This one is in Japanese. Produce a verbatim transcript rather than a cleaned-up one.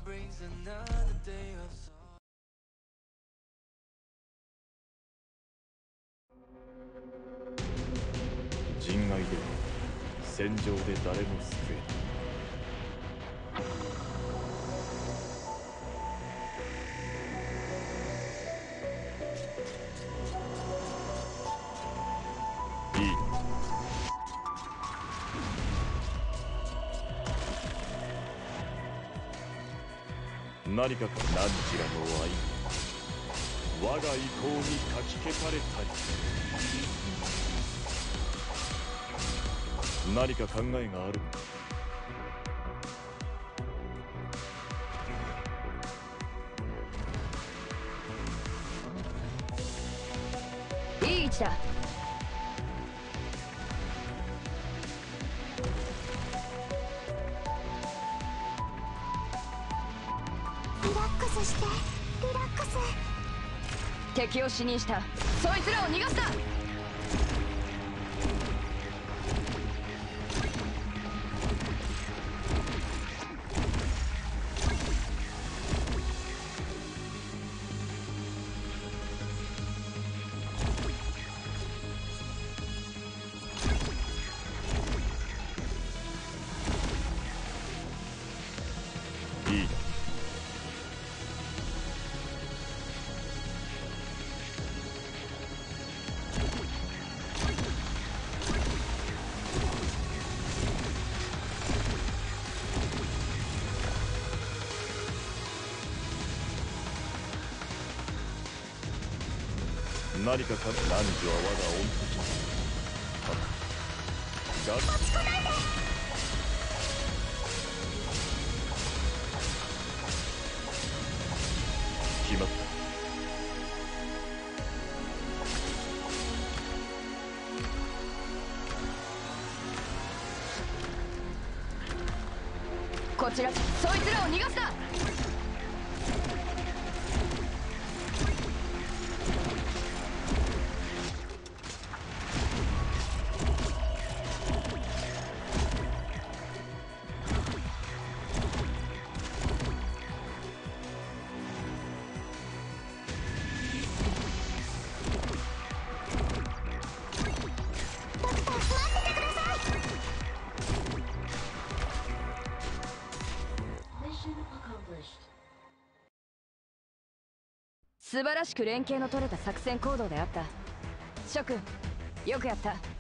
人外で戦場で誰も救えない。何かか何時らの愛我が意向にかき消されたり、何か考えがあるのか。 いい位置だ。 リラックスしてリラックス。 敵を死にした。そいつらを逃がすな。 いいな。何かか何時は我が恩敵だ。が落ちこないで。 決まった。 こちら、そいつらを逃がすな。素晴らしく連携の取れた作戦行動であった。諸君、よくやった。